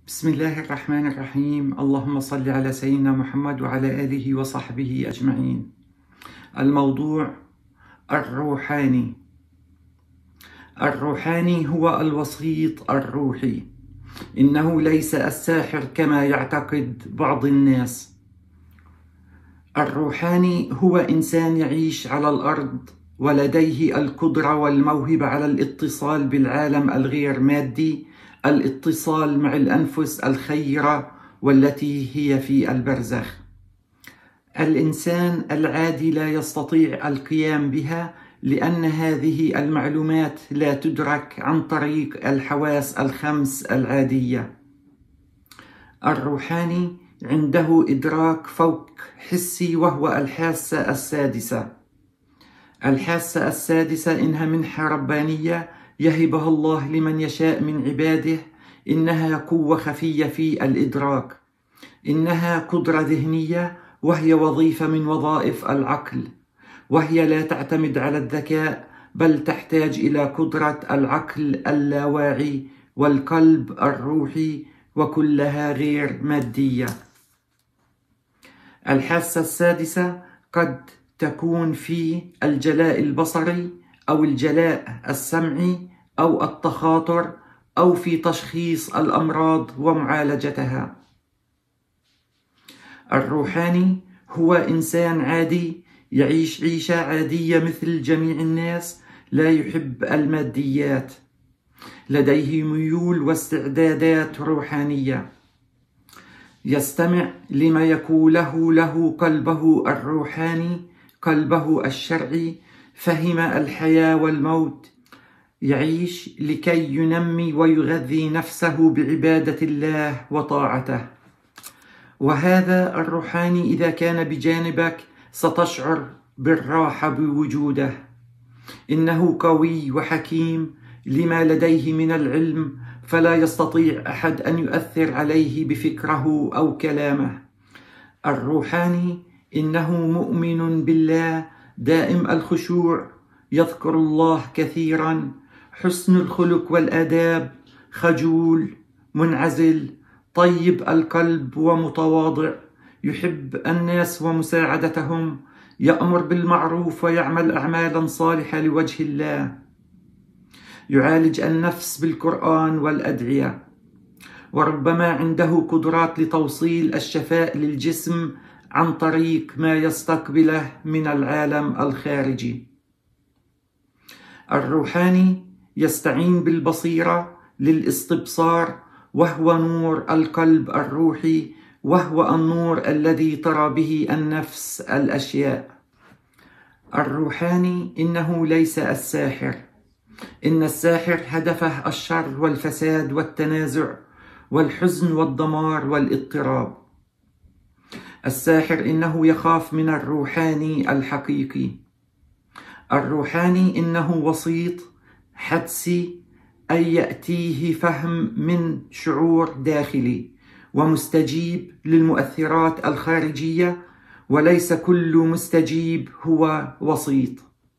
بسم الله الرحمن الرحيم. اللهم صل على سيدنا محمد وعلى آله وصحبه أجمعين. الموضوع الروحاني. الروحاني هو الوسيط الروحي، إنه ليس الساحر كما يعتقد بعض الناس. الروحاني هو إنسان يعيش على الأرض ولديه القدرة والموهبة على الاتصال بالعالم الغير مادي، الاتصال مع الأنفس الخيرة والتي هي في البرزخ. الإنسان العادي لا يستطيع القيام بها، لأن هذه المعلومات لا تدرك عن طريق الحواس الخمس العادية. الروحاني عنده إدراك فوق حسي، وهو الحاسة السادسة. الحاسة السادسة إنها منحة ربانية يهبها الله لمن يشاء من عباده. إنها قوة خفية في الإدراك، إنها قدرة ذهنية، وهي وظيفة من وظائف العقل، وهي لا تعتمد على الذكاء، بل تحتاج إلى قدرة العقل اللاواعي والقلب الروحي، وكلها غير مادية. الحاسة السادسة قد تكون في الجلاء البصري أو الجلاء السمعي أو التخاطر أو في تشخيص الأمراض ومعالجتها. الروحاني هو إنسان عادي يعيش عيشة عادية مثل جميع الناس، لا يحب الماديات، لديه ميول واستعدادات روحانية، يستمع لما يقوله له قلبه الروحاني، قلبه الشرعي، فهم الحياة والموت، يعيش لكي ينمي ويغذي نفسه بعبادة الله وطاعته. وهذا الروحاني إذا كان بجانبك ستشعر بالراحة بوجوده. إنه قوي وحكيم لما لديه من العلم، فلا يستطيع أحد أن يؤثر عليه بفكره أو كلامه. الروحاني إنه مؤمن بالله، دائم الخشوع، يذكر الله كثيرا، حسن الخلق والآداب، خجول، منعزل، طيب القلب ومتواضع، يحب الناس ومساعدتهم، يأمر بالمعروف ويعمل أعمالا صالحة لوجه الله، يعالج النفس بالقرآن والأدعية، وربما عنده قدرات لتوصيل الشفاء للجسم عن طريق ما يستقبله من العالم الخارجي. الروحاني يستعين بالبصيرة للاستبصار، وهو نور القلب الروحي، وهو النور الذي ترى به النفس الأشياء. الروحاني إنه ليس الساحر. إن الساحر هدفه الشر والفساد والتنازع والحزن والدمار والاضطراب. الساحر إنه يخاف من الروحاني الحقيقي. الروحاني إنه وسيط حدسي، أي يأتيه فهم من شعور داخلي ومستجيب للمؤثرات الخارجية، وليس كل مستجيب هو وسيط.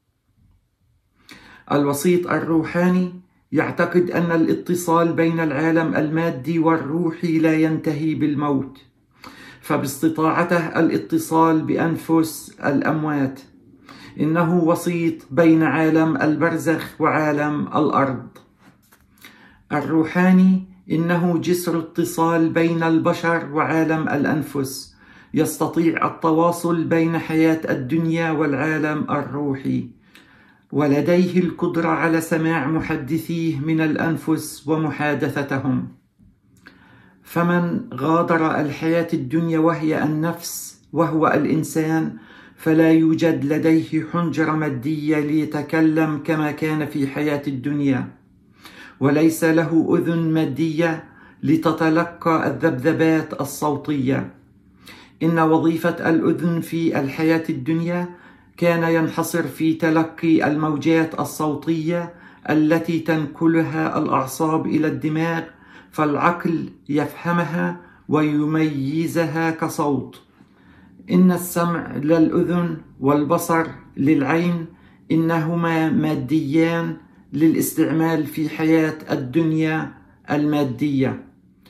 الوسيط الروحاني يعتقد أن الاتصال بين العالم المادي والروحي لا ينتهي بالموت، فباستطاعته الاتصال بأنفس الأموات. إنه وسيط بين عالم البرزخ وعالم الأرض. الروحاني إنه جسر اتصال بين البشر وعالم الأنفس، يستطيع التواصل بين حياة الدنيا والعالم الروحي، ولديه القدرة على سماع محدثيه من الأنفس ومحادثتهم. فمن غادر الحياة الدنيا وهي النفس وهو الإنسان، فلا يوجد لديه حنجرة مادية ليتكلم كما كان في حياة الدنيا، وليس له أذن مادية لتتلقى الذبذبات الصوتية. إن وظيفة الأذن في الحياة الدنيا كان ينحصر في تلقي الموجات الصوتية التي تنقلها الأعصاب إلى الدماغ، فالعقل يفهمها ويميزها كصوت. إن السمع للأذن والبصر للعين، إنهما ماديان للاستعمال في حياة الدنيا المادية،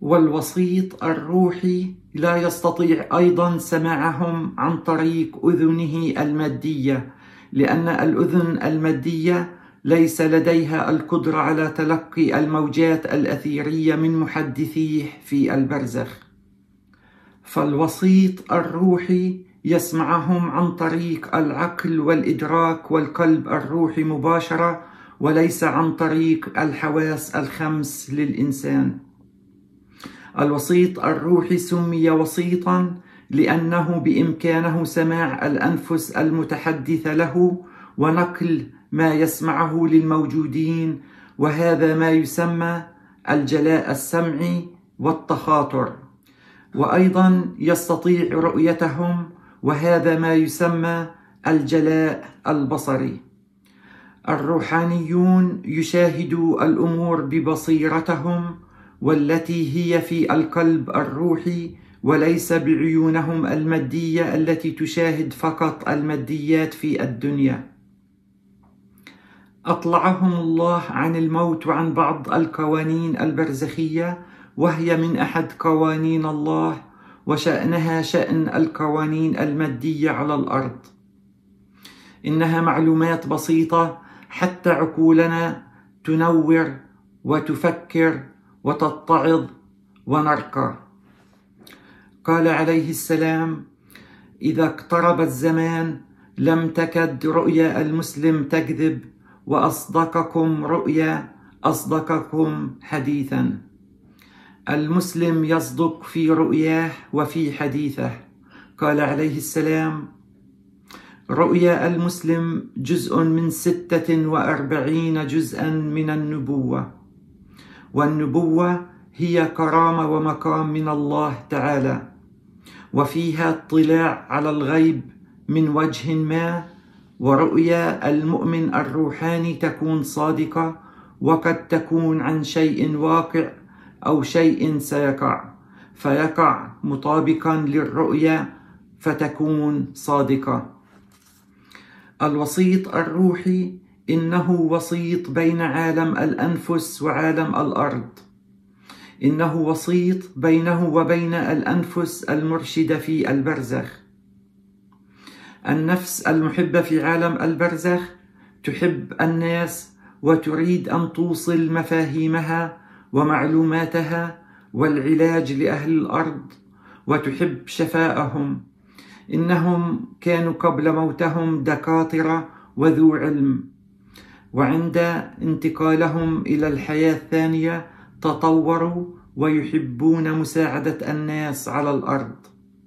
والوسيط الروحي لا يستطيع أيضا سماعهم عن طريق أذنه المادية، لأن الأذن المادية ليس لديها القدرة على تلقي الموجات الأثيرية من محدثيه في البرزخ. فالوسيط الروحي يسمعهم عن طريق العقل والإدراك والقلب الروحي مباشرة، وليس عن طريق الحواس الخمس للإنسان. الوسيط الروحي سمي وسيطا لأنه بإمكانه سماع الأنفس المتحدثة له ونقل ما يسمعه للموجودين، وهذا ما يسمى الجلاء السمعي والتخاطر. وأيضا يستطيع رؤيتهم، وهذا ما يسمى الجلاء البصري. الروحانيون يشاهدوا الأمور ببصيرتهم، والتي هي في القلب الروحي، وليس بعيونهم المادية التي تشاهد فقط الماديات في الدنيا. أطلعهم الله عن الموت وعن بعض القوانين البرزخية، وهي من أحد قوانين الله، وشأنها شأن القوانين المادية على الأرض. إنها معلومات بسيطة حتى عقولنا تنور وتفكر وتتعظ ونرقى. قال عليه السلام: إذا اقترب الزمان لم تكد رؤيا المسلم تكذب، وأصدقكم رؤيا أصدقكم حديثا. المسلم يصدق في رؤياه وفي حديثه. قال عليه السلام: رؤيا المسلم جزء من 46 جزءا من النبوة، والنبوة هي كرامة ومقام من الله تعالى، وفيها اطلاع على الغيب من وجه ما. ورؤيا المؤمن الروحاني تكون صادقة، وقد تكون عن شيء واقع أو شيء سيقع، فيقع مطابقا للرؤيا فتكون صادقة. الوسيط الروحي إنه وسيط بين عالم الأنفس وعالم الأرض. إنه وسيط بينه وبين الأنفس المرشدة في البرزخ. النفس المحبة في عالم البرزخ تحب الناس وتريد أن توصل مفاهيمها ومعلوماتها والعلاج لأهل الأرض، وتحب شفاءهم. إنهم كانوا قبل موتهم دكاترة وذو علم، وعند انتقالهم إلى الحياة الثانية تطوروا ويحبون مساعدة الناس على الأرض.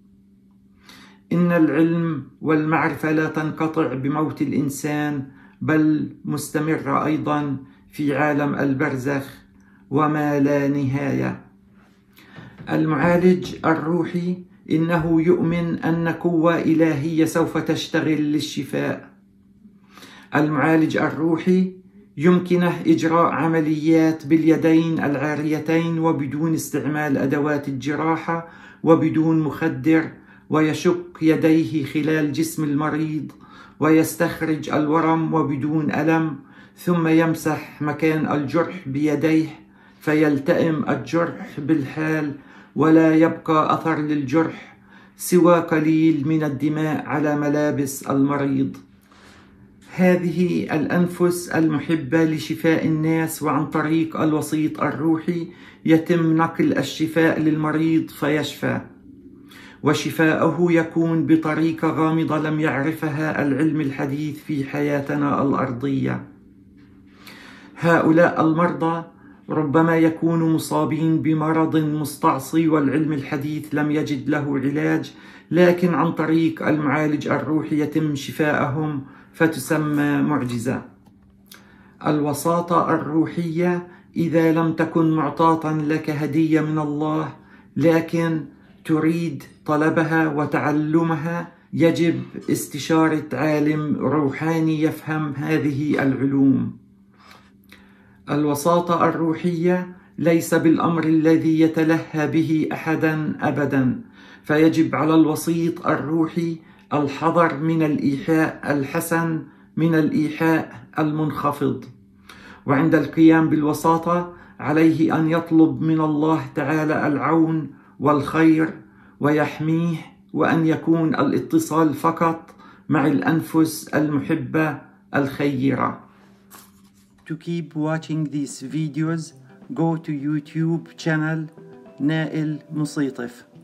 إن العلم والمعرفة لا تنقطع بموت الإنسان، بل مستمرة أيضا في عالم البرزخ وما لا نهاية. المعالج الروحي إنه يؤمن أن قوة إلهية سوف تشتغل للشفاء. المعالج الروحي يمكنه إجراء عمليات باليدين العاريتين وبدون استعمال أدوات الجراحة وبدون مخدر، ويشق يديه خلال جسم المريض ويستخرج الورم وبدون ألم، ثم يمسح مكان الجرح بيديه فيلتئم الجرح بالحال، ولا يبقى أثر للجرح سوى قليل من الدماء على ملابس المريض. هذه الأنفس المحبة لشفاء الناس، وعن طريق الوسيط الروحي يتم نقل الشفاء للمريض فيشفى، وشفاءه يكون بطريقة غامضة لم يعرفها العلم الحديث في حياتنا الأرضية. هؤلاء المرضى ربما يكونوا مصابين بمرض مستعصي والعلم الحديث لم يجد له علاج، لكن عن طريق المعالج الروحي يتم شفاءهم فتسمى معجزة. الوساطة الروحية إذا لم تكن معطاة لك هدية من الله، لكن تريد طلبها وتعلمها، يجب استشارة عالم روحاني يفهم هذه العلوم. الوساطة الروحية ليس بالأمر الذي يتلهى به أحدا أبدا، فيجب على الوسيط الروحي الحذر من الإيحاء الحسن من الإيحاء المنخفض. وعند القيام بالوساطة عليه أن يطلب من الله تعالى العون والخير ويحميه، وأن يكون الاتصال فقط مع الأنفس المحبة الخيرة. To keep watching these videos, go to YouTube channel نائل مصيطف.